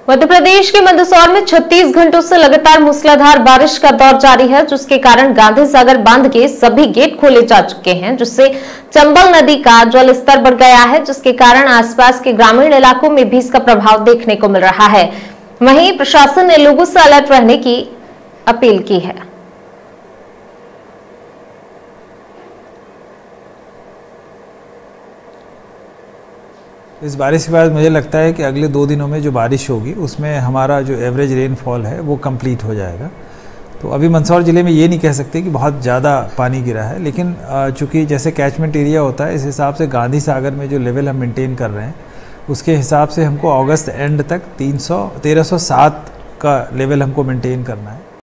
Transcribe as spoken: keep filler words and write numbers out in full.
मध्य प्रदेश के मंदसौर में छत्तीस घंटों से लगातार मूसलाधार बारिश का दौर जारी है, जिसके कारण गांधी सागर बांध के सभी गेट खोले जा चुके हैं, जिससे चंबल नदी का जल स्तर बढ़ गया है, जिसके कारण आसपास के ग्रामीण इलाकों में भी इसका प्रभाव देखने को मिल रहा है। वहीं प्रशासन ने लोगों से अलर्ट रहने की अपील की है। इस बारिश के बाद मुझे लगता है कि अगले दो दिनों में जो बारिश होगी उसमें हमारा जो एवरेज रेनफॉल है वो कंप्लीट हो जाएगा। तो अभी मंदसौर ज़िले में ये नहीं कह सकते कि बहुत ज़्यादा पानी गिरा है, लेकिन चूँकि जैसे कैचमेंट एरिया होता है, इस हिसाब से गांधी सागर में जो लेवल हम मेंटेन कर रहे हैं उसके हिसाब से हमको अगस्त एंड तक तीन सौ तेरह सौ सात का लेवल हमको मेंटेन करना है।